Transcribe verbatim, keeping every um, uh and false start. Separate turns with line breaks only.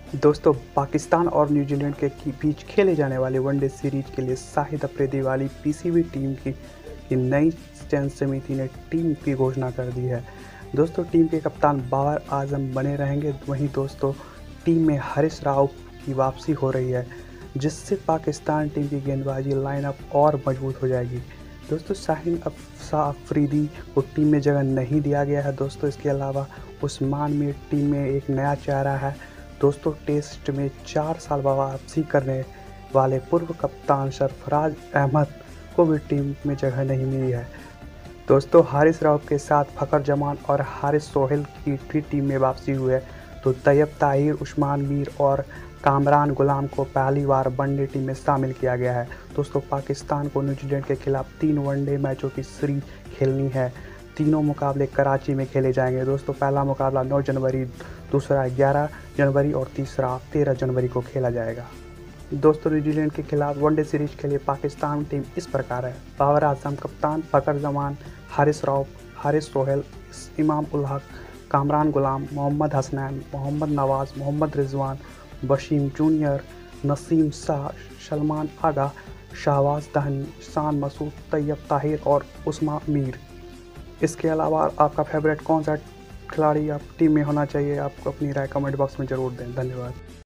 दोस्तों, पाकिस्तान और न्यूजीलैंड के की बीच खेले जाने वाले वनडे सीरीज के लिए शाहिद अफरीदी वाली पीसीबी टीम की, की नई चयन समिति ने टीम की घोषणा कर दी है। दोस्तों, टीम के कप्तान बाबर आजम बने रहेंगे। वहीं दोस्तों, टीम में हारिस राउफ की वापसी हो रही है, जिससे पाकिस्तान टीम की गेंदबाजी लाइनअप और मजबूत हो जाएगी। दोस्तों, शाहिद अफरीदी को टीम में जगह नहीं दिया गया है। दोस्तों, इसके अलावा उस्मान मीर टीम में एक नया चेहरा है। दोस्तों, टेस्ट में चार साल बाद वापसी करने वाले पूर्व कप्तान सरफराज अहमद को भी टीम में जगह नहीं मिली है। दोस्तों, हारिस राउफ के साथ फ़खर जमान और हारिस सोहेल की भी टीम में वापसी हुई है। तो तैयब ताहिर, उस्मान मीर और कामरान गुलाम को पहली बार वनडे टीम में शामिल किया गया है। दोस्तों, पाकिस्तान को न्यूजीलैंड के खिलाफ तीन वनडे मैचों की सीरीज खेलनी है। तीनों मुकाबले कराची में खेले जाएंगे। दोस्तों, पहला मुकाबला नौ जनवरी, दूसरा ग्यारह जनवरी और तीसरा तेरह जनवरी को खेला जाएगा। दोस्तों, न्यूजीलैंड के खिलाफ वनडे सीरीज के लिए पाकिस्तान टीम इस प्रकार है: बाबर आजम कप्तान, फ़खर जमान, हारिस राउफ, हारिस सोहेल, इमाम उल हक, कामरान गुलाम, मोहम्मद हसनैन, मोहम्मद नवाज, मोहम्मद रिजवान, वसीम जूनियर, नसीम शाह, सलमान आगा, शाहबाज तहनी, शान मसूद, तैयब ताहिर और उस्मान मीर। इसके अलावा आपका फेवरेट कौन सा खिलाड़ी आप टीम में होना चाहिए? आप अपनी राय कमेंट बॉक्स में ज़रूर दें। धन्यवाद।